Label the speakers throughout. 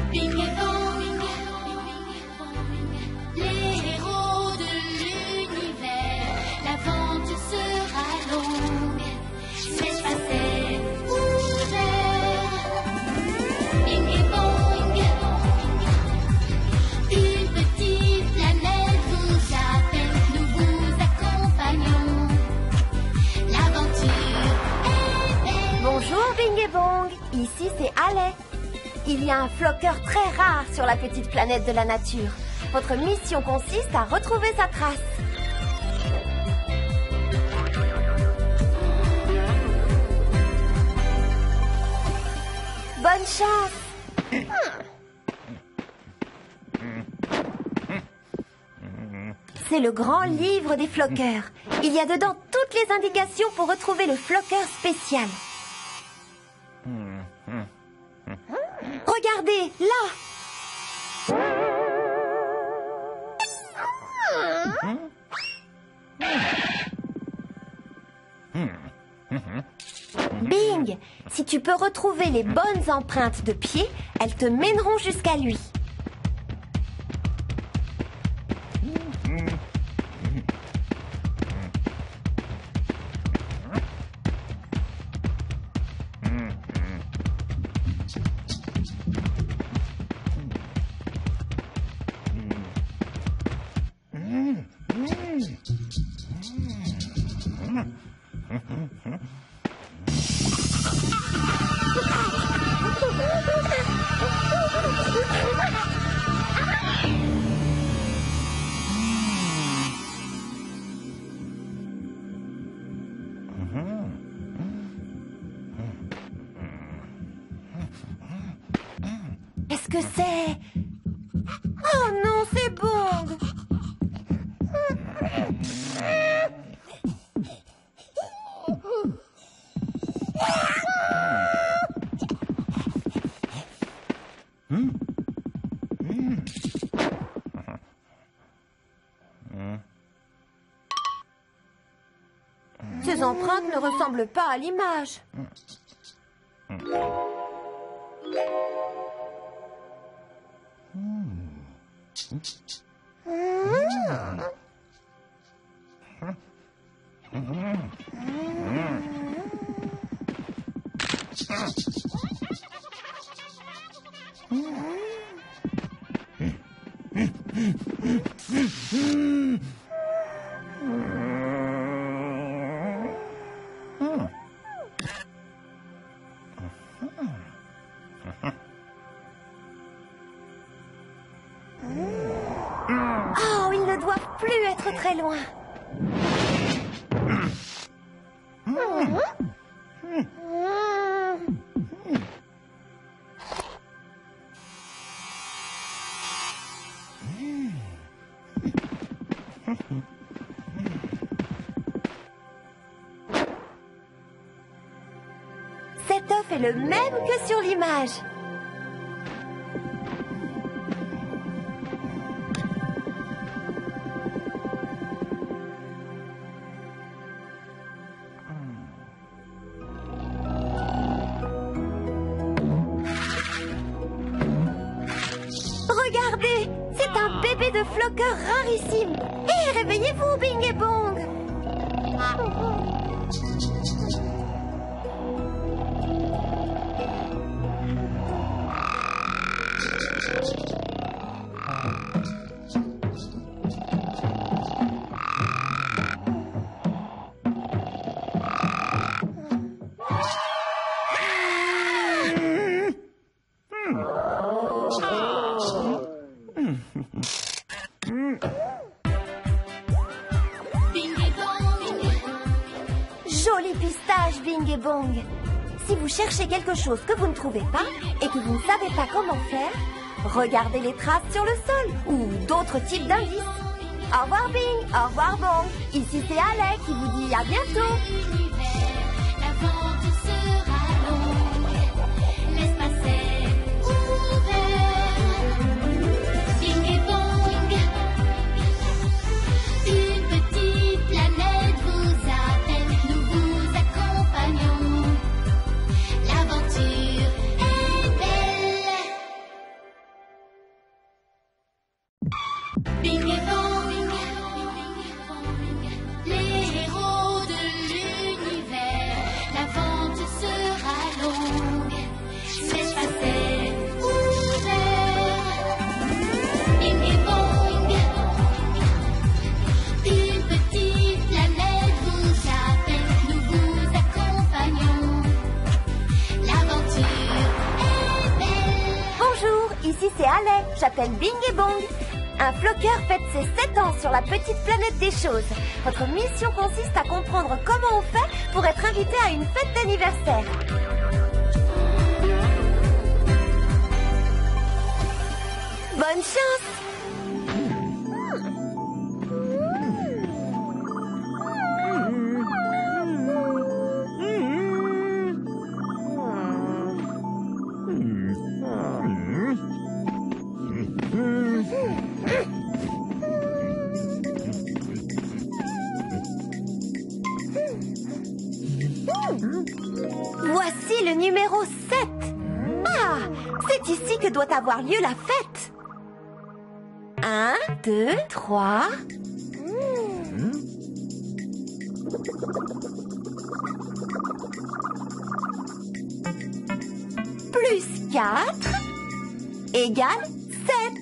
Speaker 1: Bing et Bong, les héros de l'univers. L'aventure sera longue, l'espace est ouvert. Bing et Bong, une petite planète vous appelle, nous vous accompagnons. L'aventure est belle.
Speaker 2: Bonjour Bing et Bong, ici c'est Alley. Il y a un floqueur très rare sur la petite planète de la nature. Votre mission consiste à retrouver sa trace. Bonne chance! C'est le grand livre des floqueurs. Il y a dedans toutes les indications pour retrouver le floqueur spécial. Regardez, là! Bing, si tu peux retrouver les bonnes empreintes de pied, elles te mèneront jusqu'à lui. Qu'est-ce que c'est? Oh non, c'est Bong! Ces empreintes ne ressemblent pas à l'image. Oh, ils ne doivent plus être très loin. Cet œuf est le même que sur l'image. Regardez, c'est un bébé de floqueur rarissime. Hé, réveillez-vous, Bing et Bong.
Speaker 1: Bing et Bong,
Speaker 2: Joli pistache, Bing et Bong. Si vous cherchez quelque chose que vous ne trouvez pas et que vous ne savez pas comment faire, regardez les traces sur le sol ou d'autres types d'indices. Au revoir Bing, au revoir Bong. Ici c'est Alley qui vous dit à bientôt.
Speaker 1: l'univers, l'aventure sera longue, l'espace est ouvert. Bing et Bong, une petite planète vous appelle, nous vous accompagnons. L'aventure est belle.
Speaker 2: Ici c'est Alley, j'appelle Bing et Bong. Un floqueur fête ses 7 ans sur la petite planète des choses. Votre mission consiste à comprendre comment on fait pour être invité à une fête d'anniversaire. Bonne chance! Voici le numéro 7. Ah, c'est ici que doit avoir lieu la fête. 1, 2, 3. Plus 4 égale 7.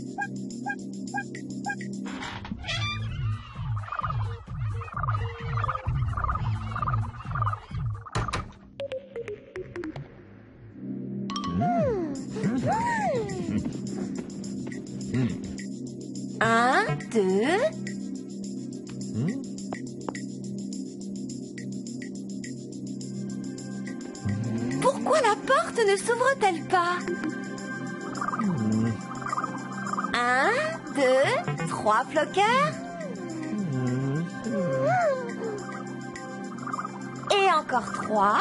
Speaker 2: Un, deux. Pourquoi la porte ne s'ouvre-t-elle pas? 1, 2, 3 floqueurs. Et encore 3.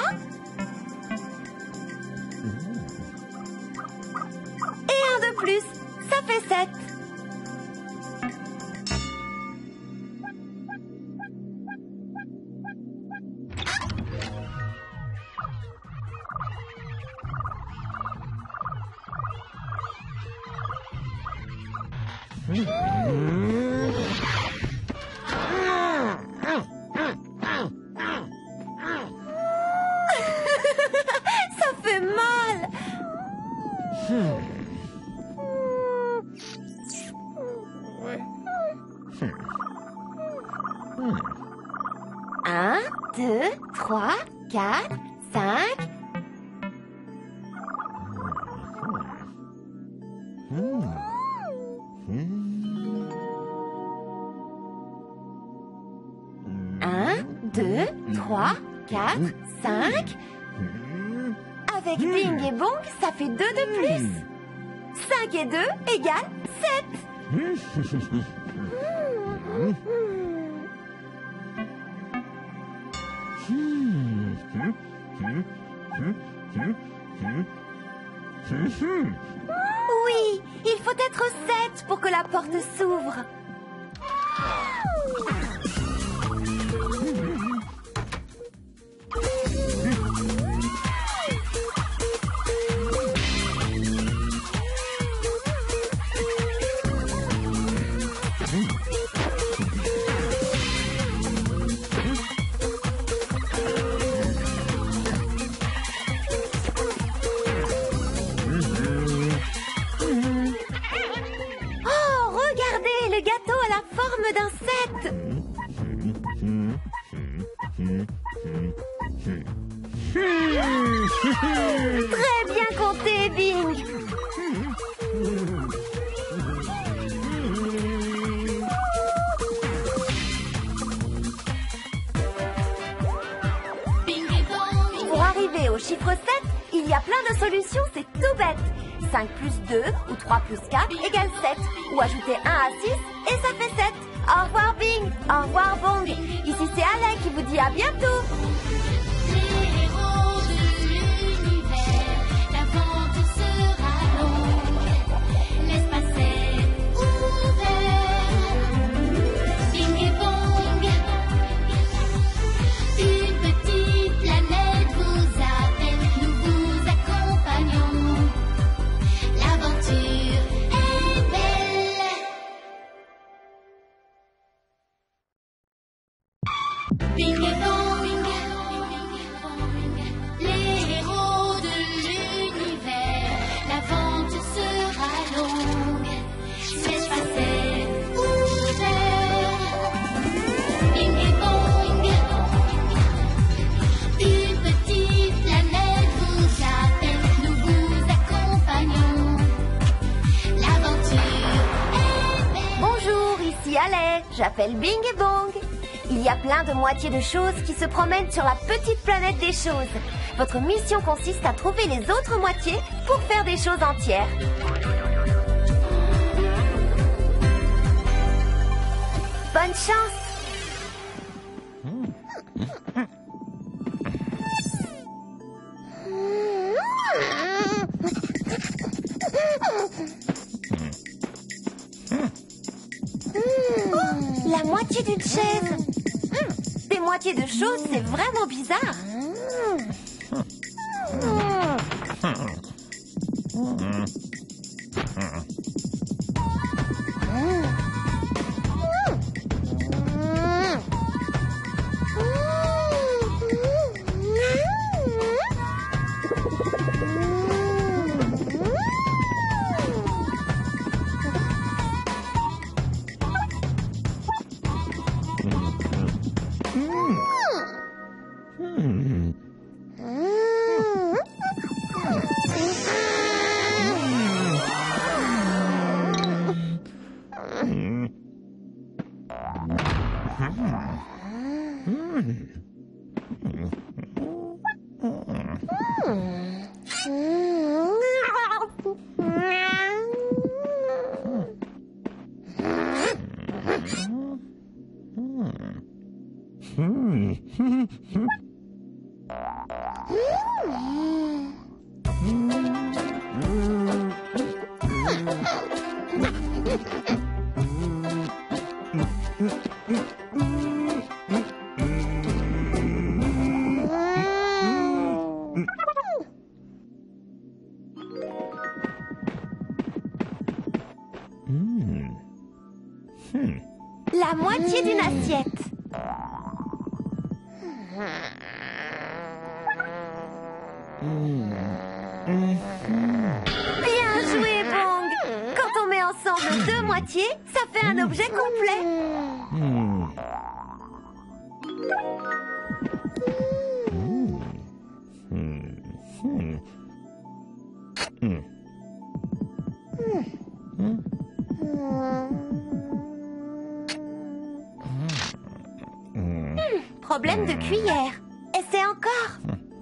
Speaker 2: Et un de plus, ça fait 7. Ça fait mal. Un, 2, 3, 4, 5. Un, 2, 3, 4, 5. Avec Bing et Bong, ça fait 2 de plus. 5 et 2 égale 7. Oui, il faut être 7 pour que la porte s'ouvre. Le gâteau a la forme d'un 7. Très bien compté, Bing. Pour arriver au chiffre 7, il y a plein de solutions, c'est tout bête. 5 plus 2 ou 3 plus 4 égale 7. Ou ajouter 1 à 6 et ça fait 7. Au revoir Bing, au revoir Bong. Ici c'est Alley qui vous dit à bientôt.
Speaker 1: Les héros de l'univers, l'aventure sera longue. L'espace est ouvert. Bing et Bong, une petite planète vous appelle, nous vous accompagnons. L'aventure est belle. Bing et Bong,
Speaker 2: Allez, j'appelle Bing et Bong. Il y a plein de moitiés de choses qui se promènent sur la petite planète des choses. Votre mission consiste à trouver les autres moitiés pour faire des choses entières. Bonne chance! La moitié d'une chaise. Des moitiés de choses, c'est vraiment bizarre. La moitié d'une assiette. Bien joué, Bong. Quand on met ensemble deux moitiés, ça fait un objet complet. Problème de cuillère. Essaie encore.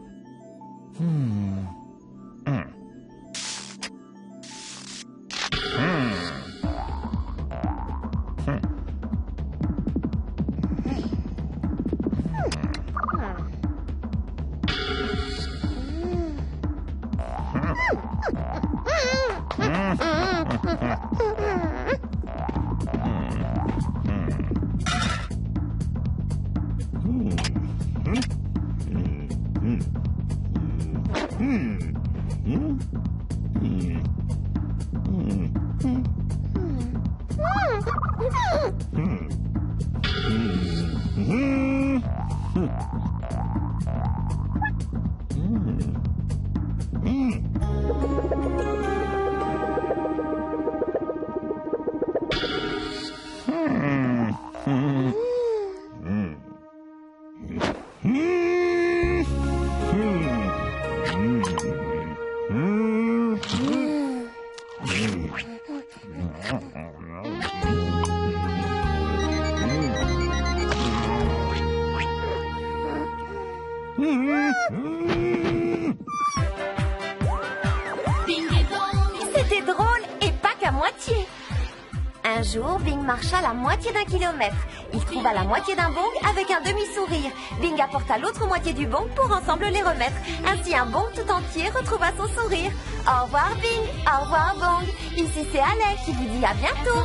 Speaker 2: C'était drôle et pas qu'à moitié. Un jour, Bing marcha la moitié d'un kilomètre. Il trouva la moitié d'un bong avec un demi-sourire. Bing apporta l'autre moitié du bong pour ensemble les remettre. Ainsi, un bong tout entier retrouva son sourire. Au revoir, Bing. Au revoir, Bong. Ici, c'est Alex qui vous dit à bientôt.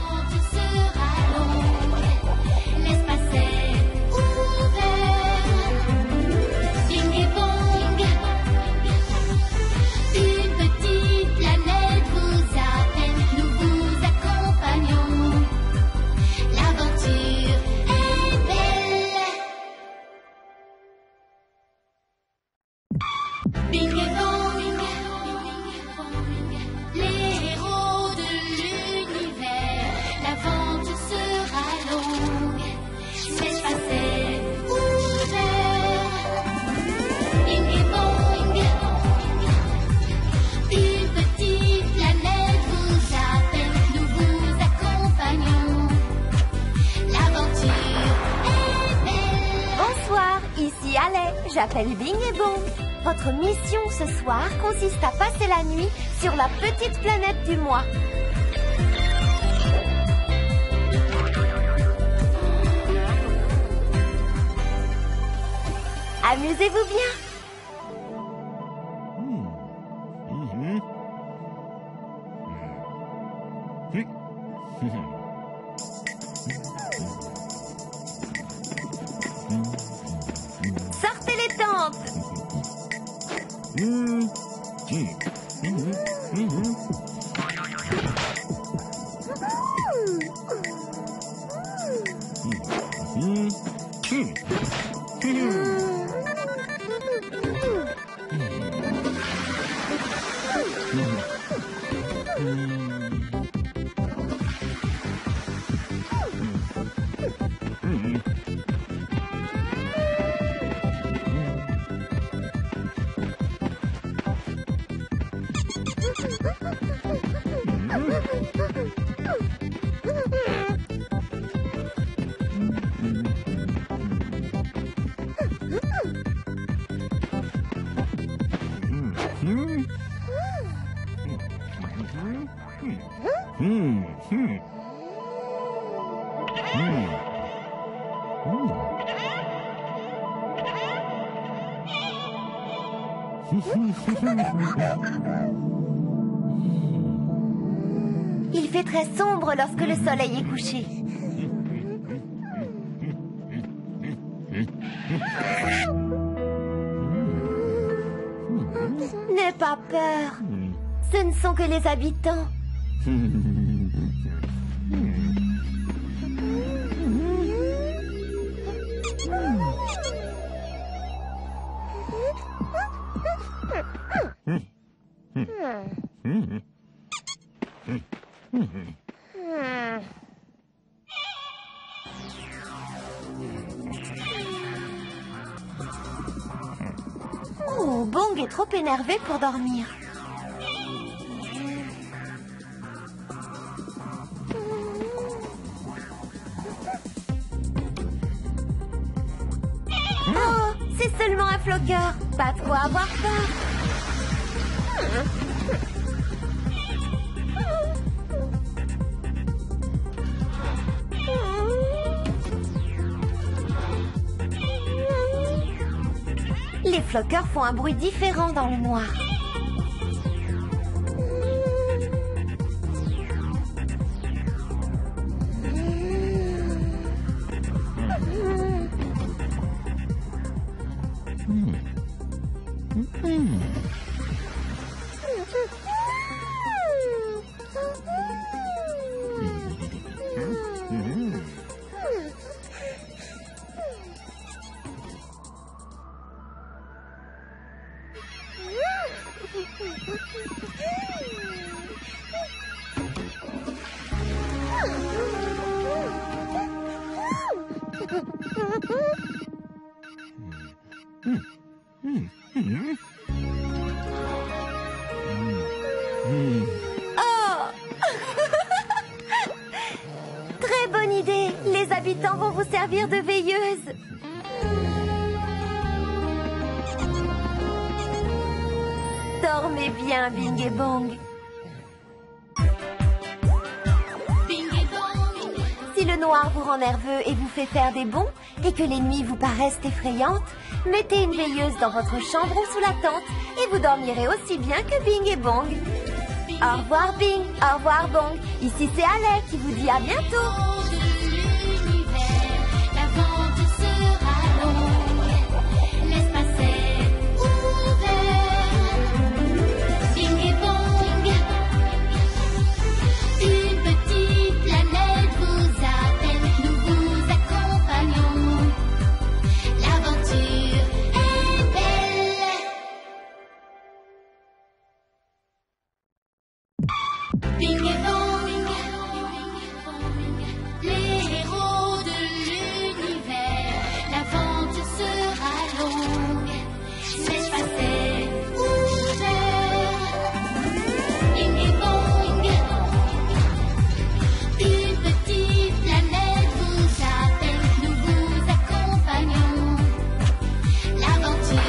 Speaker 1: L'espace est ouvert. Bing et Bong. Une petite planète vous appelle. Nous vous accompagnons. L'aventure est belle. Bing et Bong. Les héros de l'univers. La
Speaker 2: s'appelle Bing et Bong. Votre mission ce soir consiste à passer la nuit sur la petite planète du mois. Amusez-vous bien. Sortez les tentes. Il fait très sombre lorsque le soleil est couché. N'aie pas peur. Ce ne sont que les habitants. Oh, Bong est trop énervé pour dormir. Oh, c'est seulement un floqueur. Pas trop avoir peur. Les floqueurs font un bruit différent dans le noir. Oh! Très bonne idée. Les habitants vont vous servir de veilleuse. Dormez bien, Bing et Bong.
Speaker 1: Bing et Bong.
Speaker 2: Si le noir vous rend nerveux et vous fait faire des bonds, et que les nuits vous paraissent effrayantes, mettez une veilleuse dans votre chambre ou sous la tente, et vous dormirez aussi bien que Bing et Bong. Au revoir Bing, au revoir Bong. Ici c'est Ale qui vous dit à bientôt.
Speaker 1: De l'univers, l'aventure sera longue. L'espace est ouvert. Bing et Bong. Une petite planète vous appelle, nous vous accompagnons. L'aventure est belle. Bing et Bong, les héros de l'univers, l'aventure sera longue, l'espace est ouvert. Bing et Bong, une petite planète vous appelle, nous vous accompagnons. L'aventure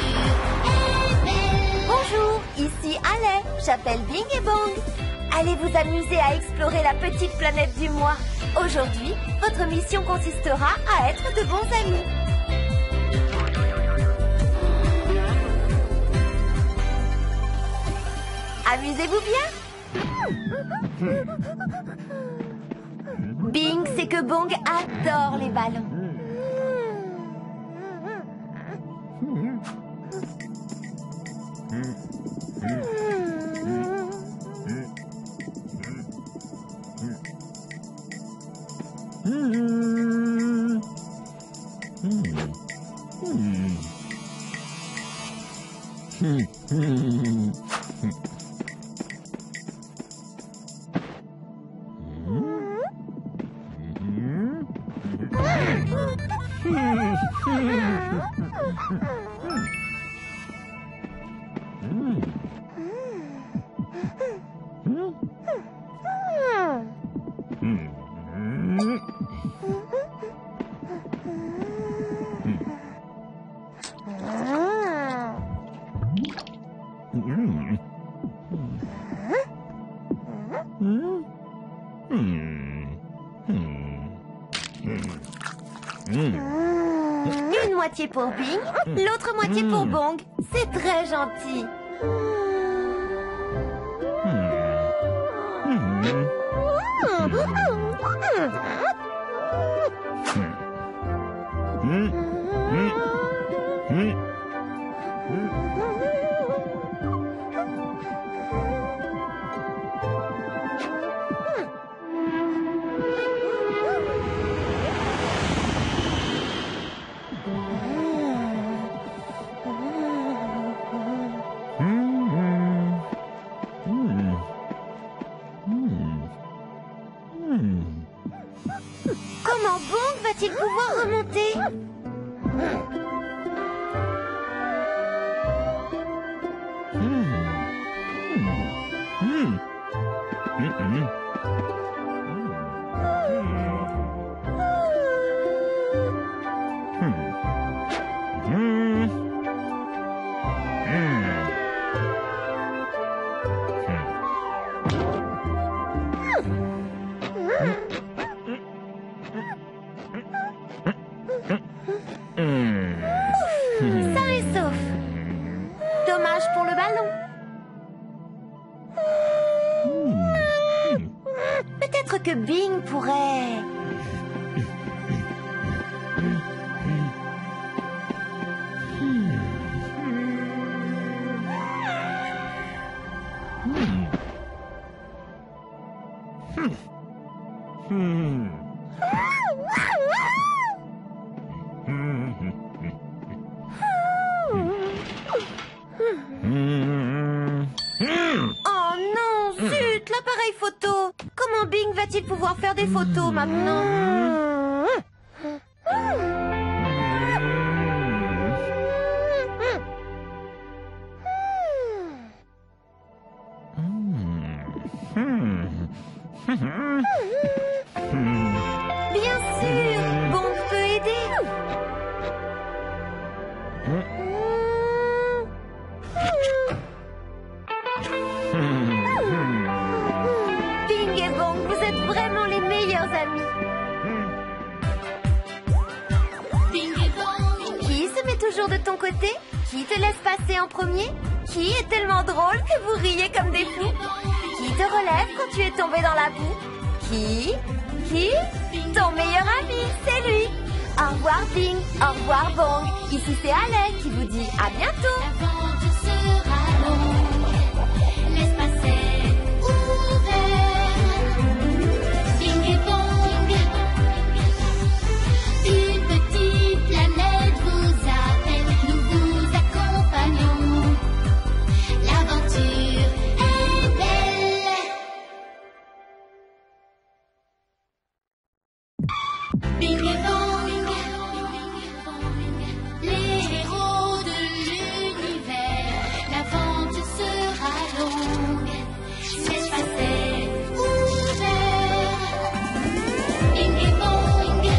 Speaker 2: allez vous amuser à explorer la petite planète du mois. Aujourd'hui, votre mission consistera à être de bons amis. Amusez-vous bien. Bing sait que Bong adore les ballons. Une moitié pour Bing, l'autre moitié pour Bong. C'est très gentil. Comment Bong va-t-il pouvoir remonter? Sain et sauf. Dommage pour le ballon. Peut-être que Bing pourrait... Oh non, zut, l'appareil photo. Comment Bing va-t-il pouvoir faire des photos maintenant? Bien sûr, Bong peut aider. Bing et Bong, vous êtes vraiment les meilleurs amis.
Speaker 1: Bing et Bong.
Speaker 2: Qui se met toujours de ton côté? Qui te laisse passer en premier? Qui est tellement drôle que vous riez comme des fous? Qui te relève quand tu es tombé dans la boue? Qui? Ton meilleur ami, c'est lui. Au revoir Bing, au revoir Bong. Ici c'est Alec qui vous dit à bientôt.
Speaker 1: L'aventure sera longue. L'espace est ouvert. Bing et Bong. Une petite planète vous appelle. Nous vous accompagnons. L'aventure est belle. Bing et Bong. Les héros de l'univers. L'aventure sera longue. L'espace est ouvert. Bing et Bong.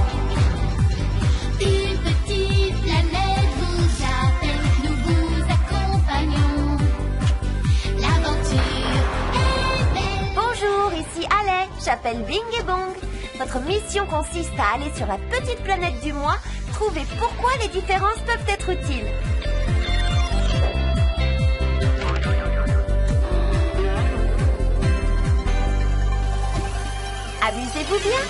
Speaker 1: Une petite planète vous appelle. Nous vous accompagnons. L'aventure est belle.
Speaker 2: ici Alley, j'appelle Bing et Bong. Votre mission consiste à aller sur la petite planète du mois, trouver pourquoi les différences peuvent être utiles. Amusez-vous bien.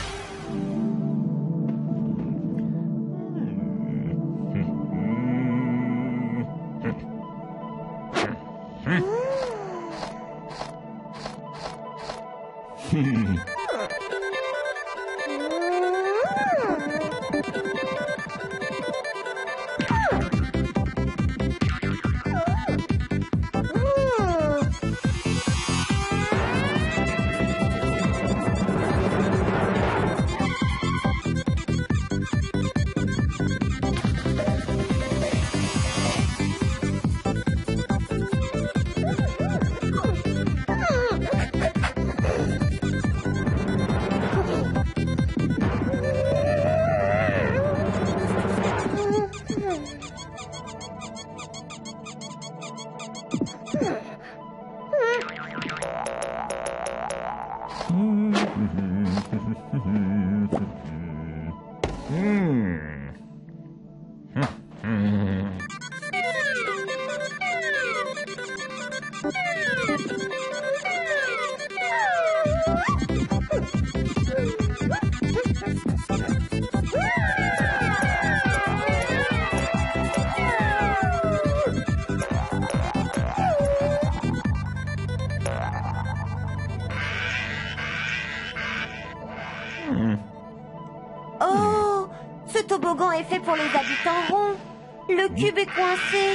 Speaker 2: Oh, ce toboggan est fait pour les habitants ronds. Le cube est coincé.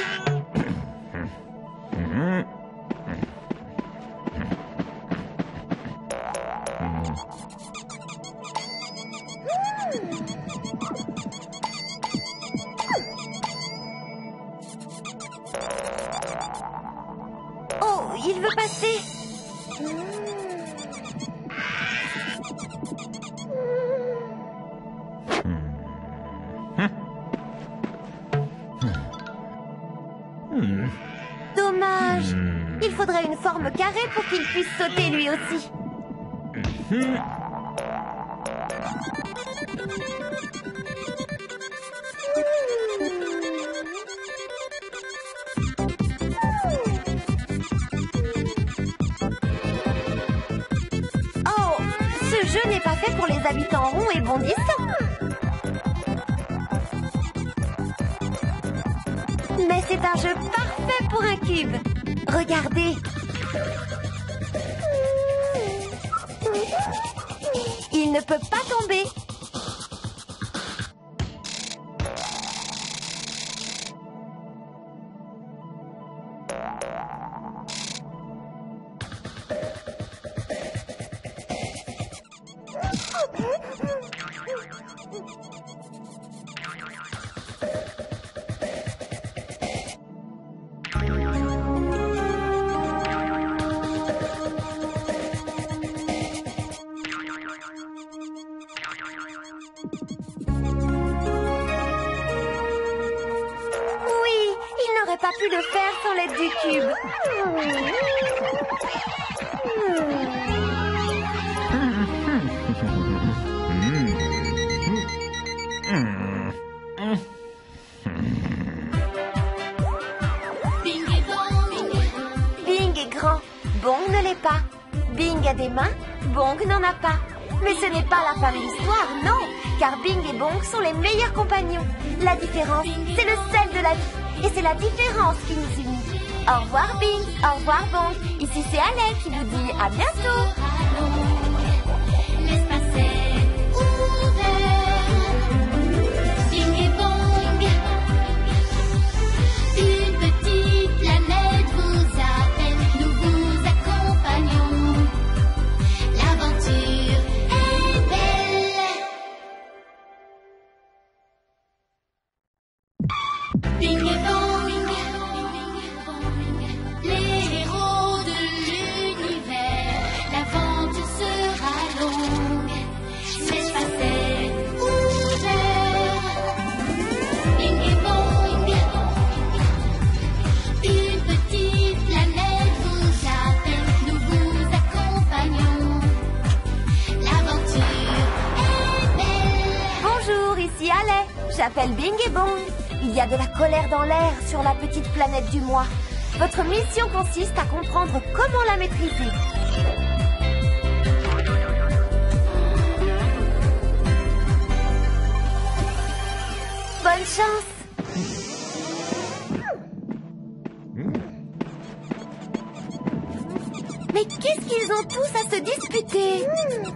Speaker 2: Oh, il veut passer. Dommage. Il faudrait une forme carrée pour qu'il puisse sauter lui aussi. Oh, ce jeu n'est pas fait pour les habitants ronds et bondissants. Mais c'est un jeu parfait pour un cube. Regardez. Il ne peut pas tomber. Pas pu le faire sans l'aide du cube.
Speaker 1: Bing et Bong.
Speaker 2: Bing est grand, Bong ne l'est pas. Bing a des mains, Bong n'en a pas. Mais ce n'est pas la fin de l'histoire, non, car Bing et Bong sont les meilleurs compagnons. La différence, c'est le sel de la vie. Et c'est la différence qui nous unit. Au revoir Bing, au revoir Bong. Ici c'est Alley qui vous dit à bientôt.
Speaker 1: L'espace est ouvert. Bing et Bong. Une petite planète vous appelle. Nous vous accompagnons. L'aventure est belle. Bing et Bong. Les héros de l'univers, l'aventure
Speaker 2: s'appelle Bing et Bong. Il y a de la colère dans l'air sur la petite planète du mois. Votre mission consiste à comprendre comment la maîtriser. Bonne chance! Mais qu'est-ce qu'ils ont tous à se disputer?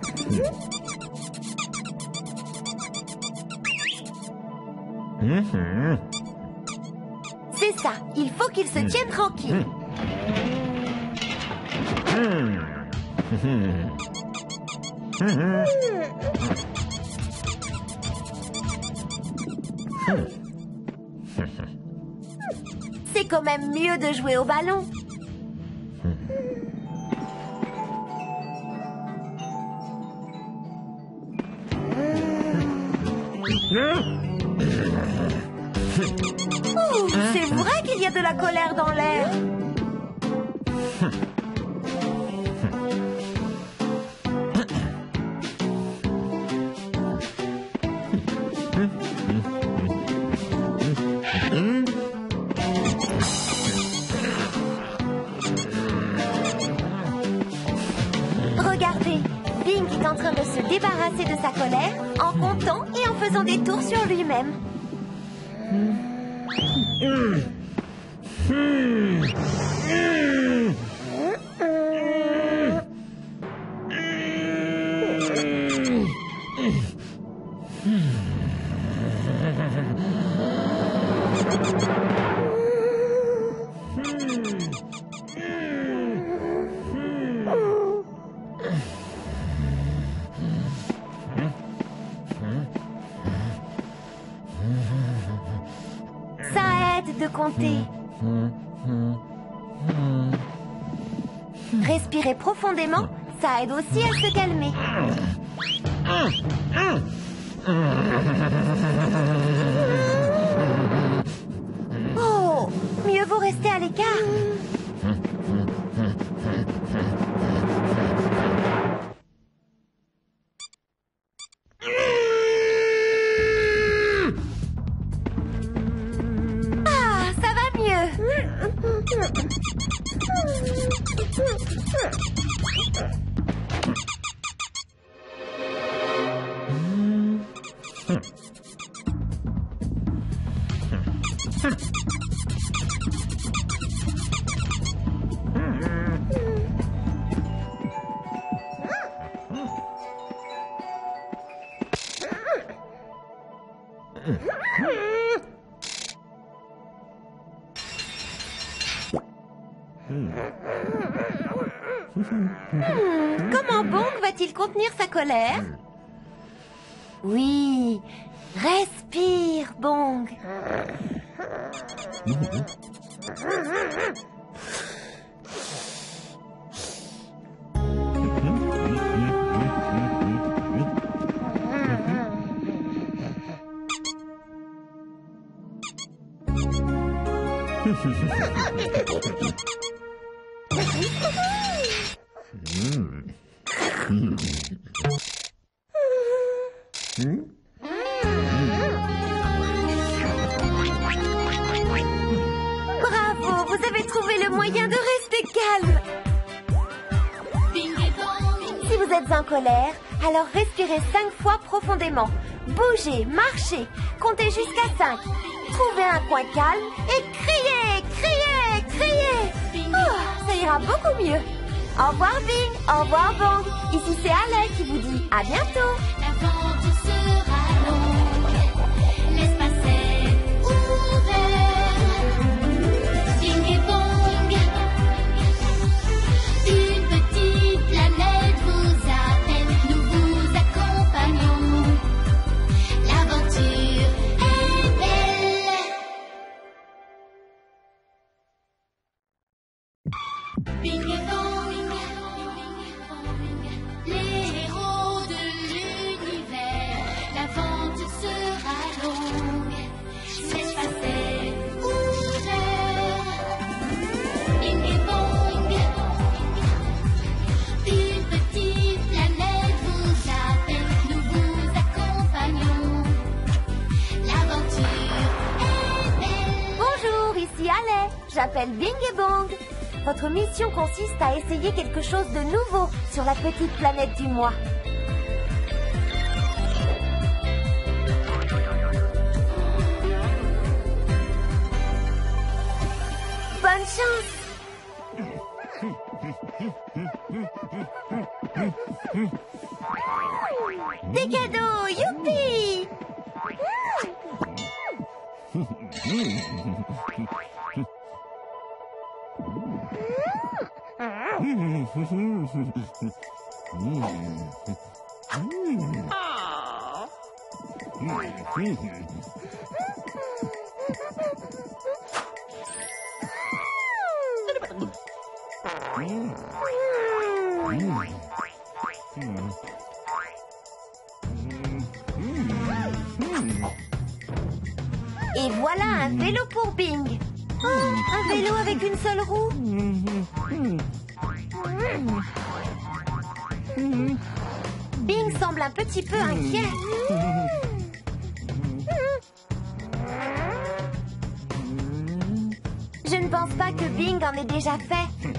Speaker 2: C'est ça, il faut qu'ils se tiennent tranquilles. C'est quand même mieux de jouer au ballon. Ouh, c'est vrai qu'il y a de la colère dans l'air. Regardez, Bing est en train de se débarrasser de sa colère en comptant et en faisant des tours sur lui-même. Ça aide de compter. Respirer profondément, ça aide aussi à se calmer. Oh, mieux vaut rester à l'écart. Ah, ça va mieux. Comment Bong va-t-il contenir sa colère? Oui, respire, Bong. Bravo, vous avez trouvé le moyen de rester calme. Si vous êtes en colère, alors respirez 5 fois profondément. Bougez, marchez, comptez jusqu'à 5. Trouvez un coin calme et criez, criez, criez. Oh, ça ira beaucoup mieux. Au revoir Bing, au revoir Bong. Ici c'est Alec qui vous dit à bientôt.
Speaker 1: L'aventure sera longue, l'espace est ouvert. Bing et Bong, une petite planète vous appelle, nous vous accompagnons. L'aventure est belle. Bing et Bong, les héros de l'univers.
Speaker 2: s'appelle Bing et Bong. Votre mission consiste à essayer quelque chose de nouveau sur la petite planète du mois. Bonne chance! Des cadeaux, youpi! Et voilà un vélo pour Bing. Oh, un vélo avec une seule roue. Bing semble un petit peu inquiet. Je ne pense pas que Bing en ait déjà fait.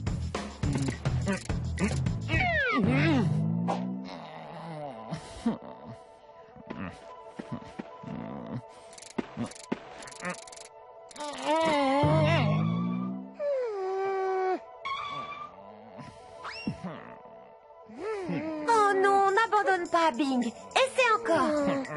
Speaker 2: Oh non, n'abandonne pas, Bing. Essaie encore.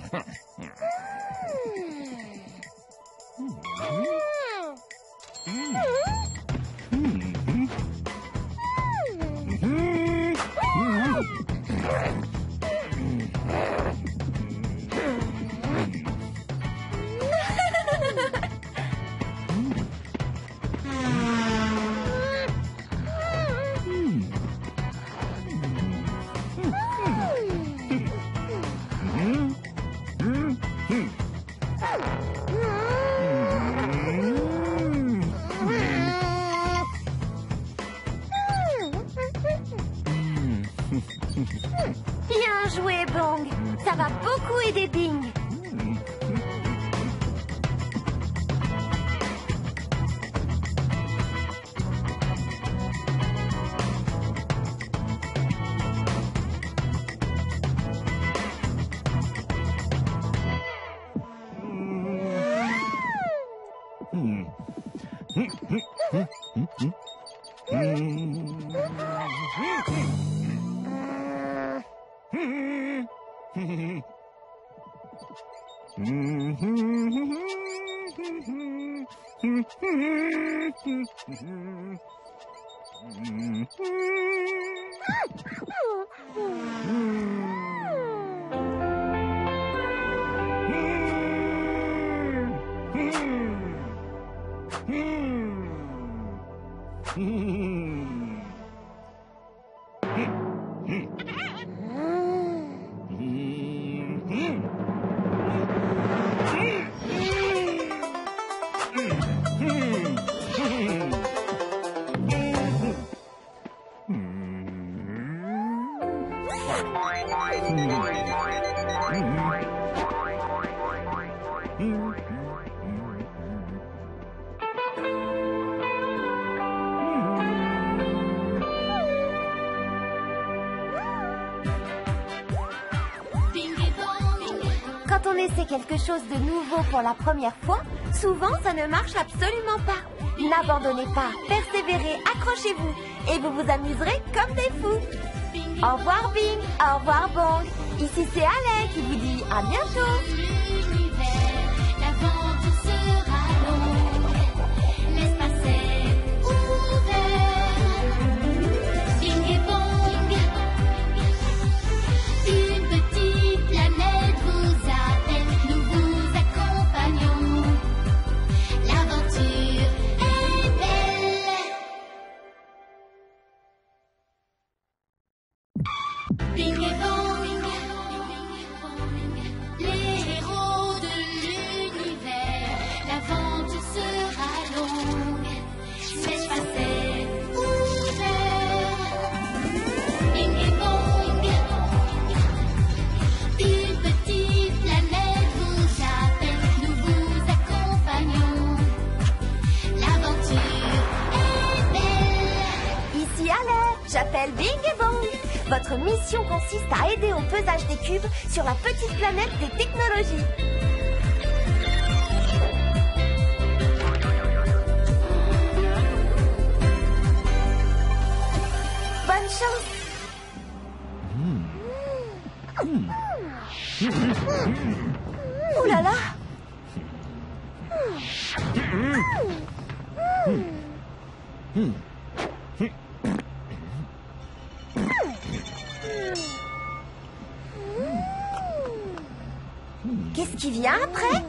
Speaker 2: Bien joué, Bong. Ça va beaucoup aider Bing. Quand on essaie quelque chose de nouveau pour la première fois, souvent ça ne marche absolument pas. N'abandonnez pas, persévérez, accrochez-vous et vous vous amuserez comme des fous. Au revoir Bing, au revoir Bong. Ici c'est Ale qui vous dit à bientôt.
Speaker 1: L'aventure sera longue, l'espace est ouvert. Bing et Bong, une petite planète vous appelle, nous vous accompagnons. L'aventure est belle. Bing et Bong, les héros de l'univers. L'aventure sera longue, l'espace est ouvert. Bing et Bong, une petite planète vous appelle, nous vous accompagnons. L'aventure
Speaker 2: Votre mission consiste à aider au pesage des cubes sur la petite planète des technologies. Bonne chance. Ouh là là. Qu'est-ce qui vient après?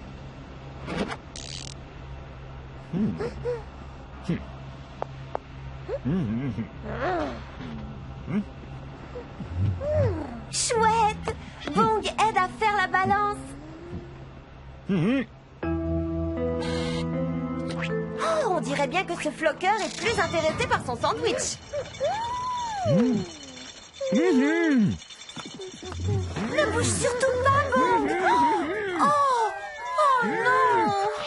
Speaker 2: Chouette! Bong aide à faire la balance. Oh, on dirait bien que ce floqueur est plus intéressé par son sandwich. Ne bouge surtout pas, Bong. Oh, oh non.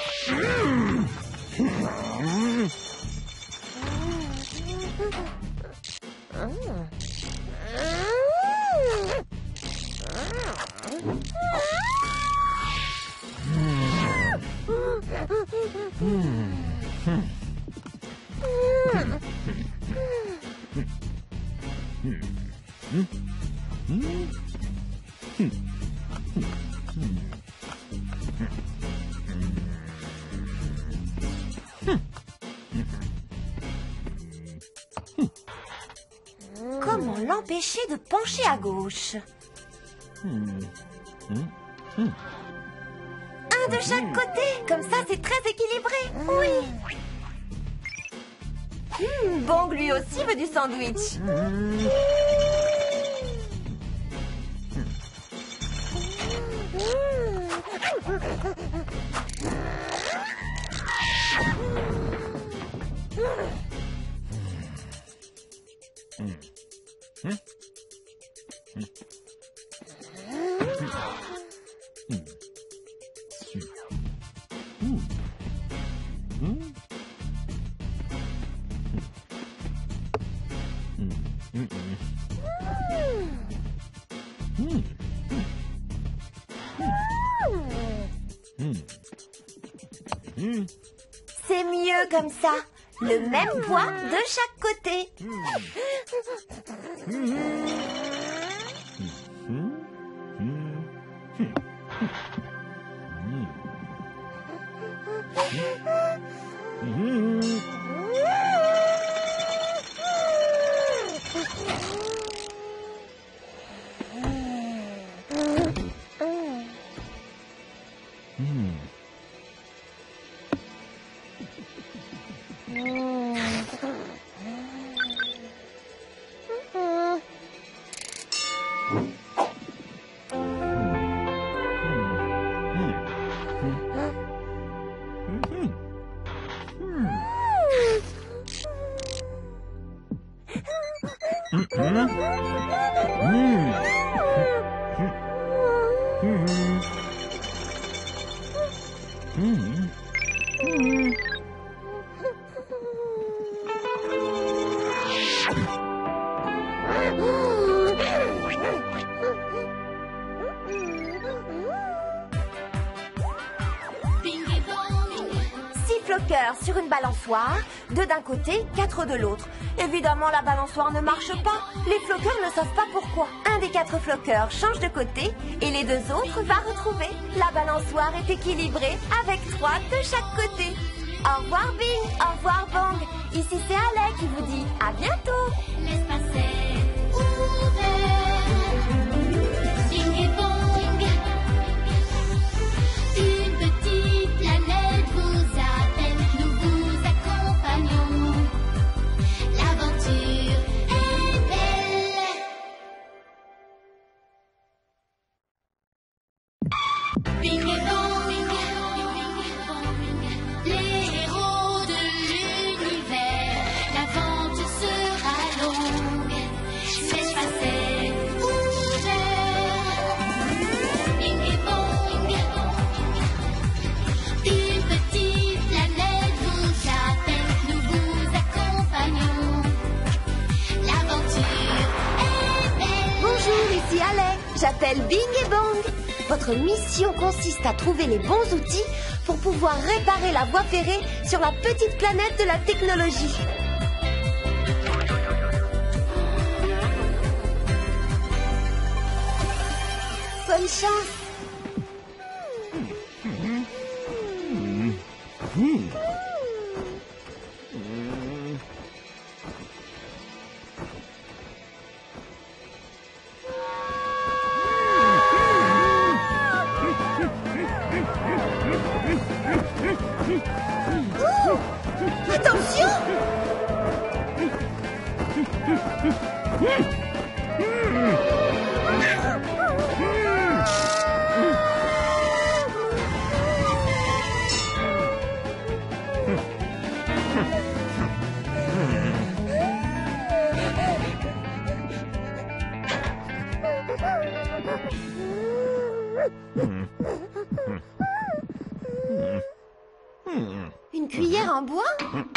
Speaker 2: Comment l'empêcher de pencher à gauche? Un de chaque côté, comme ça c'est très équilibré. Oui. Bong lui aussi veut du sandwich. C'est mieux comme ça. Le même poids de chaque côté. Sur une balançoire, 2 d'un côté, 4 de l'autre. Évidemment, la balançoire ne marche pas. Les floqueurs ne savent pas pourquoi. Un des 4 floqueurs change de côté et les 2 autres va retrouver. La balançoire est équilibrée avec 3 de chaque côté. Au revoir Bing, au revoir Bong. Ici c'est Ale qui vous dit à bientôt.
Speaker 1: L'espace est ouvert. Bing et Bong. Une petite planète vous appelle. Nous vous accompagnons. L'aventure est belle. Bing et Bong. Les héros de l'univers. L'aventure sera longue.
Speaker 2: J'appelle Bing et Bong. Votre mission consiste à trouver les bons outils pour pouvoir réparer la voie ferrée sur la petite planète de la technologie. Bonne chance. Attention! Une cuillère en bois?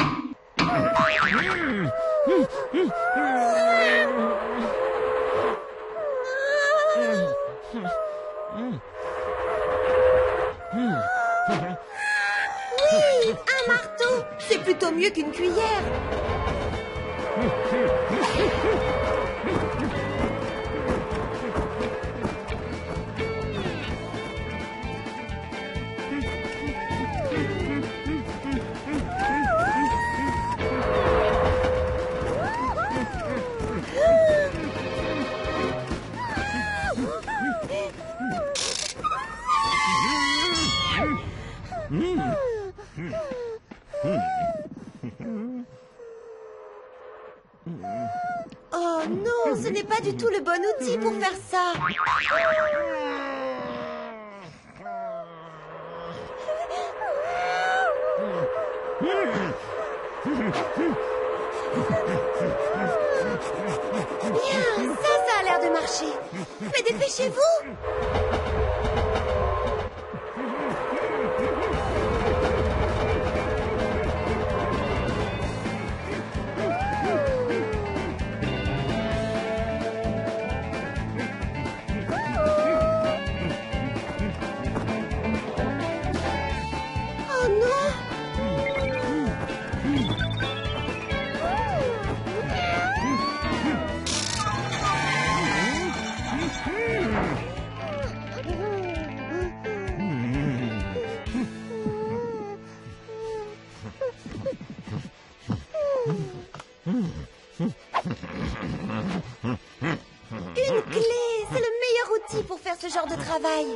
Speaker 2: Oui, un marteau! C'est plutôt mieux qu'une cuillère. Oh non, ce n'est pas du tout le bon outil pour faire ça. Bien, ça a l'air de marcher. Mais dépêchez-vous. Oh non! Une clé, c'est le meilleur outil pour faire ce genre de travail.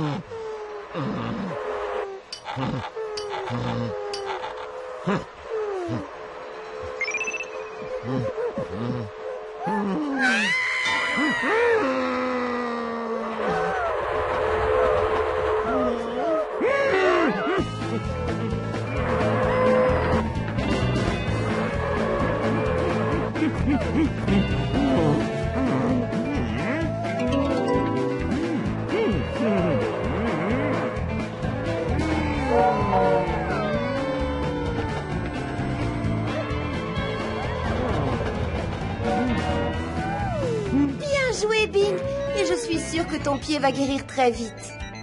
Speaker 2: Bien joué, Bing. Et je suis sûre que ton pied va guérir très vite.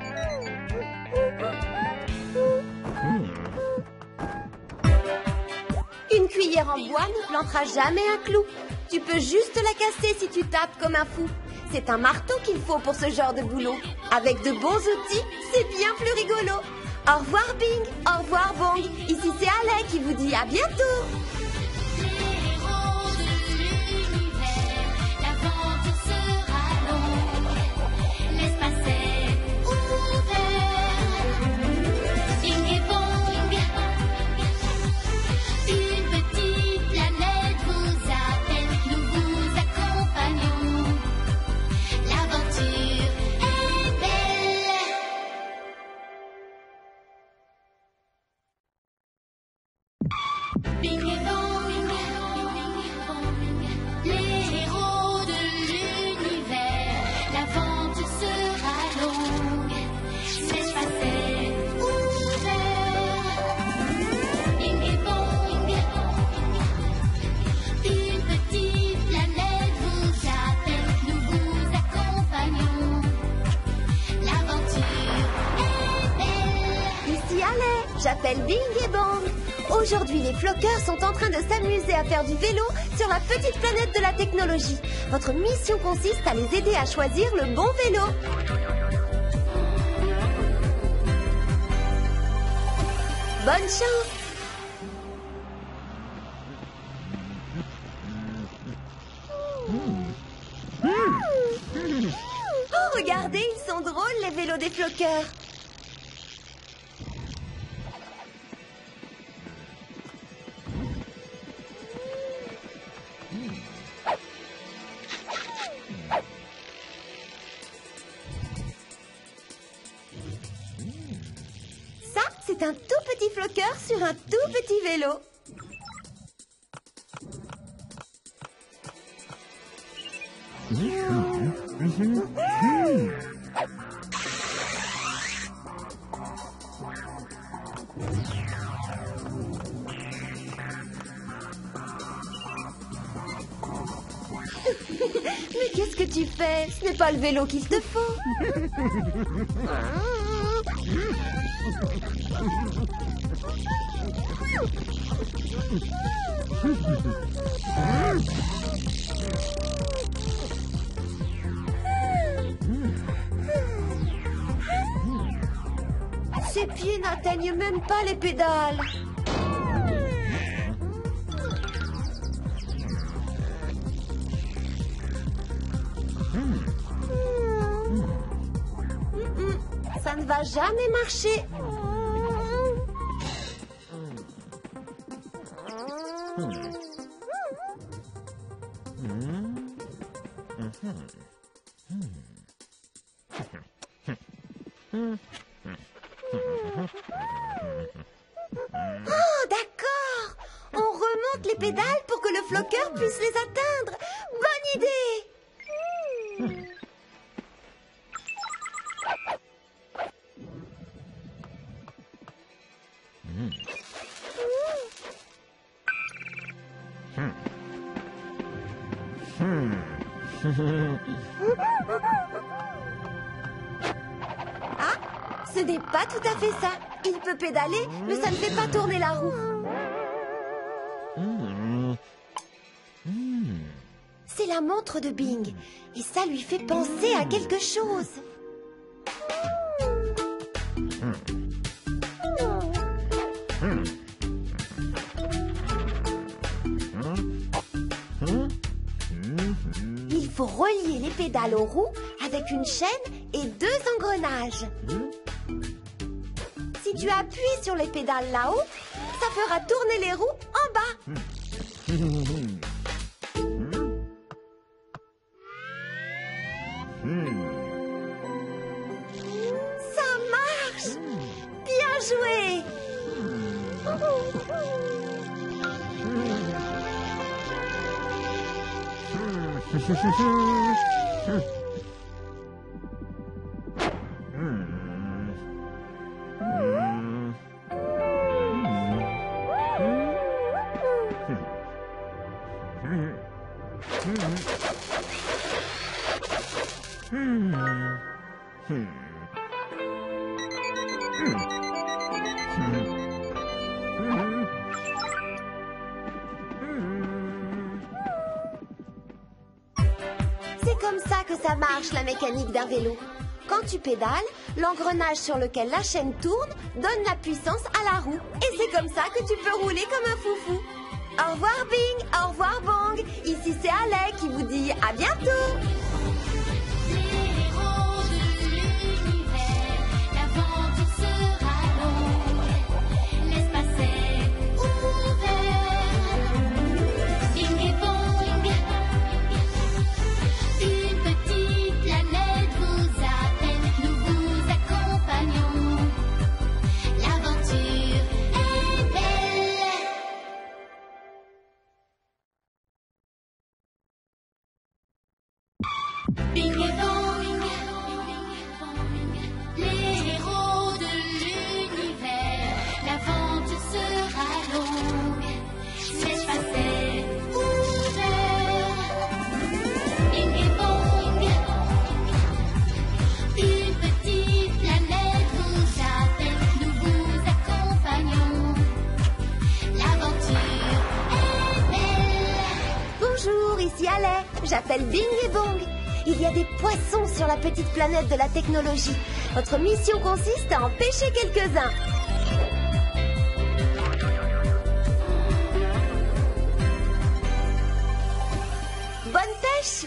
Speaker 2: Une cuillère en bois ne plantera jamais un clou. Tu peux juste la casser si tu tapes comme un fou. C'est un marteau qu'il faut pour ce genre de boulot. Avec de bons outils, c'est bien plus rigolo. Au revoir, Bing. Au revoir, Bong. Ici, c'est Alec qui vous dit à bientôt.
Speaker 1: Les héros de l'univers, l'aventure sera longue. L'espace est ouvert. Bing et Bong, une petite planète vous appelle. Nous vous accompagnons. L'aventure est belle. Bing et Bong.
Speaker 2: m'appelle Bing et Bang. Aujourd'hui, les floqueurs sont en train de s'amuser à faire du vélo sur la petite planète de la technologie. Votre mission consiste à les aider à choisir le bon vélo. Bonne chance! Oh, regardez, ils sont drôles, les vélos des floqueurs. Ça, c'est un tout petit floqueur sur un tout petit vélo. Mais qu'est-ce que tu fais? Ce n'est pas le vélo qu'il te faut. Ses pieds n'atteignent même pas les pédales. Ça ne va jamais marcher. Oh, d'accord. On remonte les pédales pour que le floqueur puisse les atteindre. Bonne idée. Ah, ce n'est pas tout à fait ça. Il peut pédaler, mais ça ne fait pas tourner la roue. C'est la montre de Bing, et ça lui fait penser à quelque chose. Il faut relier les pédales aux roues avec une chaîne et 2 engrenages. Si tu appuies sur les pédales là-haut, ça fera tourner les roues en bas. Ça marche! Bien joué! C'est comme ça que ça marche, la mécanique d'un vélo. Quand tu pédales, l'engrenage sur lequel la chaîne tourne donne la puissance à la roue. Et c'est comme ça que tu peux rouler comme un foufou. Au revoir Bing, au revoir Bang. Ici c'est Ale qui vous dit à bientôt.
Speaker 1: Les héros de l'univers, l'aventure sera longue. L'espace est ouvert. Bing et Bang, une petite planète vous appelle. Nous vous accompagnons. L'aventure est belle. Bing et Bang, les héros de l'univers, l'aventure sera longue, l'espace est ouvert. Bing et Bang, une petite planète vous appelle, nous vous accompagnons.
Speaker 2: s'appelle Bing et Bong. Il y a des poissons sur la petite planète de la technologie. Votre mission consiste à en pêcher quelques-uns. Bonne pêche!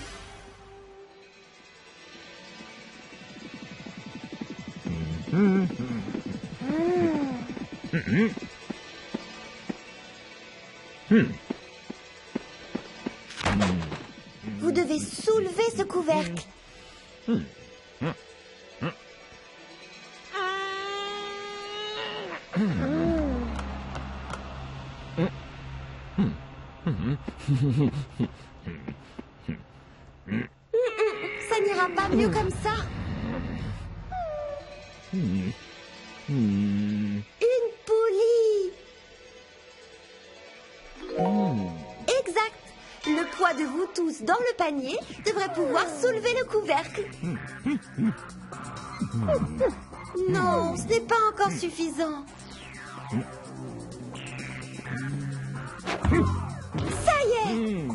Speaker 2: Vous devez soulever ce couvercle. Ça n'ira pas mieux comme ça. Une poulie. Exact. Le poids de vous tous dans le panier devrait pouvoir soulever le couvercle. Non, ce n'est pas encore suffisant. Ça y est.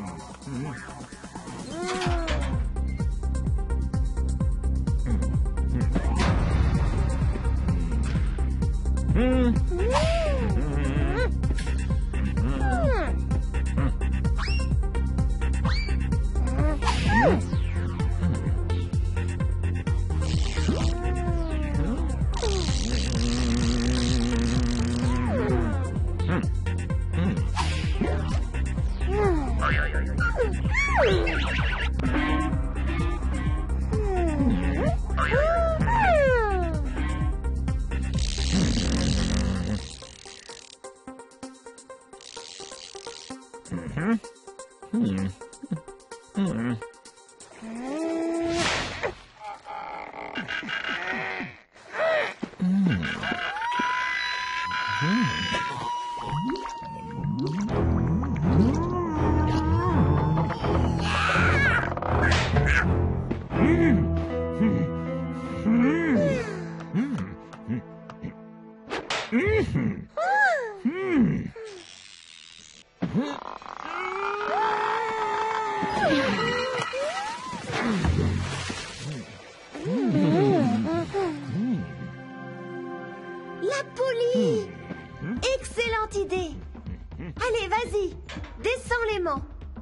Speaker 2: La poulie! Excellente idée! Allez, vas-y! Descends l'aimant!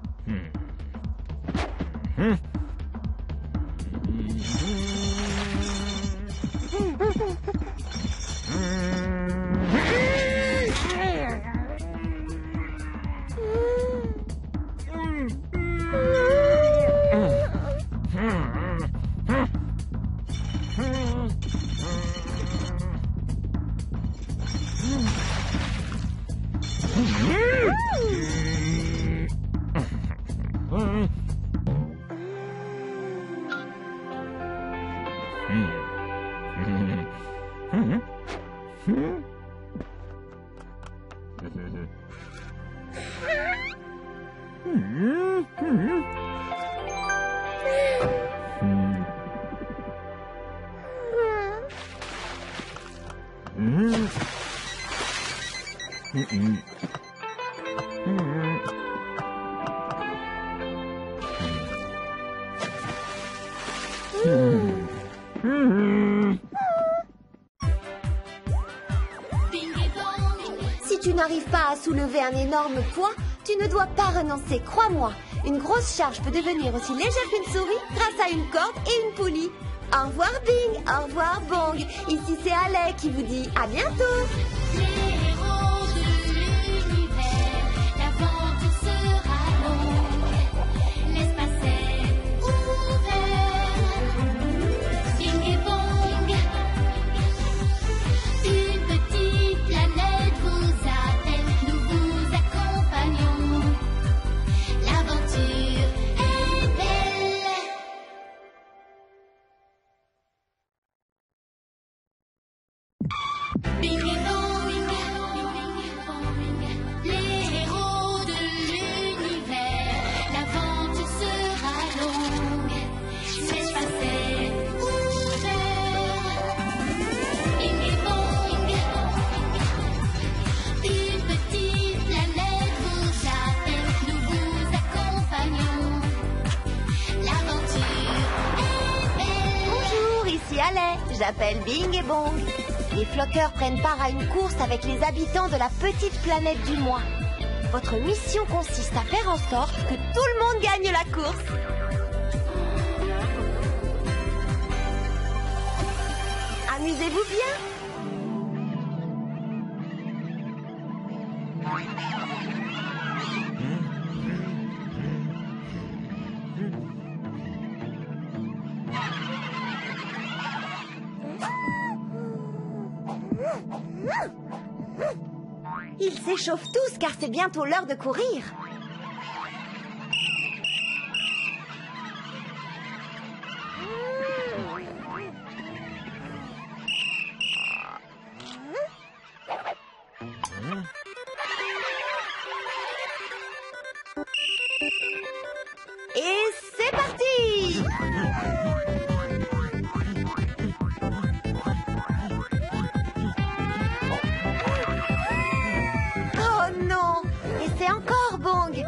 Speaker 2: Si tu n'arrives pas à soulever un énorme poids, tu ne dois pas renoncer, crois-moi. Une grosse charge peut devenir aussi légère qu'une souris grâce à une corde et une poulie. Au revoir Bing, au revoir Bong. Ici c'est Ale qui vous dit à bientôt.
Speaker 1: Les héros de l'univers, l'aventure sera longue. L'espace est ouvert. Bing et Bong, une petite planète vous appelle, nous vous accompagnons. L'aventure est belle. Bing et Bong, les héros de l'univers, l'aventure sera longue, l'espace est ouvert. Bing et Bong, une petite planète vous appelle, nous vous accompagnons.
Speaker 2: Alec, j'appelle Bing et Bong. Les floqueurs prennent part à une course avec les habitants de la petite planète du mois. Votre mission consiste à faire en sorte que tout le monde gagne la course. Amusez-vous bien. Ils s'échauffent tous car c'est bientôt l'heure de courir. Et c'est parti! Oh non! Et c'est encore Bong!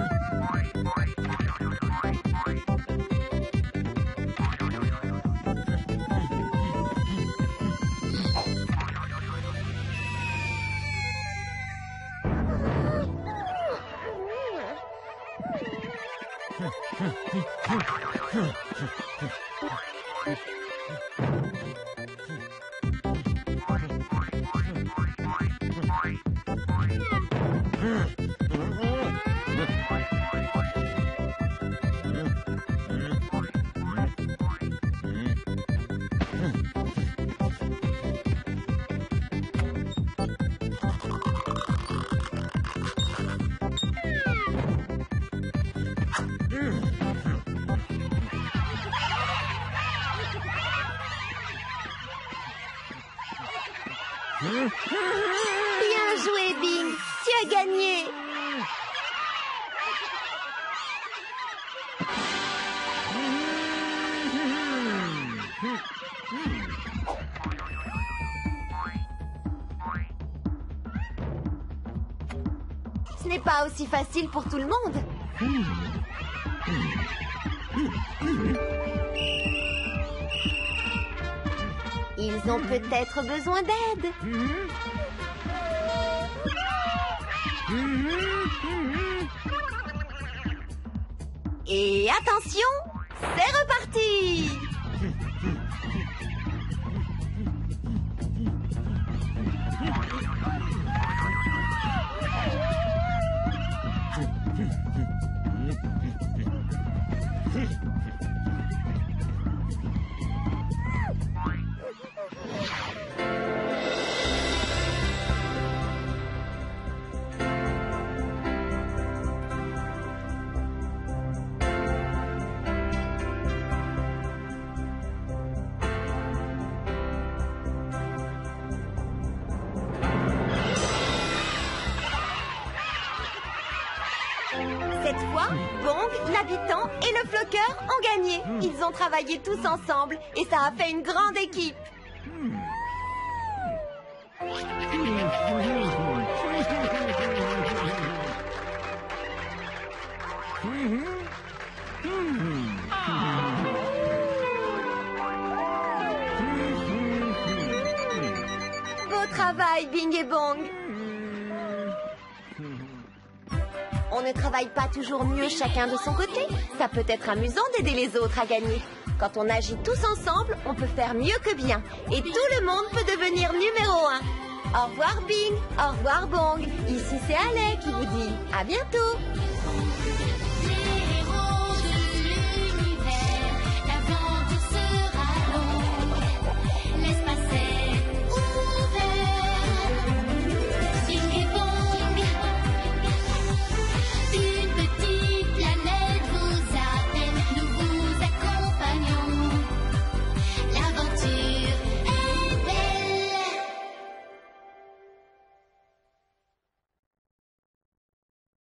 Speaker 2: Bien joué, Bing! Tu as gagné! Ce n'est pas aussi facile pour tout le monde. Ils ont peut-être besoin d'aide. Et attention, c'est reparti! Cette fois, Bong, l'habitant et le floqueur ont gagné. Ils ont travaillé tous ensemble et ça a fait une grande équipe. Beau travail, Bing et Bong. On ne travaille pas toujours mieux chacun de son côté. Ça peut être amusant d'aider les autres à gagner. Quand on agit tous ensemble, on peut faire mieux que bien. Et tout le monde peut devenir numéro 1. Au revoir Bing, au revoir Bong. Ici c'est Alec qui vous dit à bientôt.